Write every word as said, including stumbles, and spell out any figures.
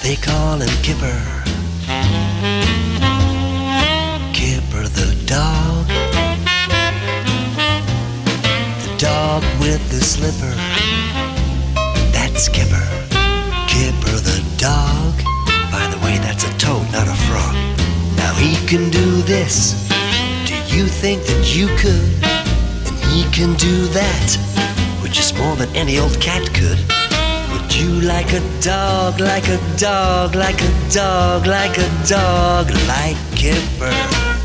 They call him Kipper. Kipper the dog. The dog with the slipper. That's Kipper. Kipper the dog. By the way, that's a toad, not a frog. Now he can do this. Do you think that you could? And he can do that, which is more than any old cat could. Would you like a dog, like a dog, like a dog, like a dog, like Kipper?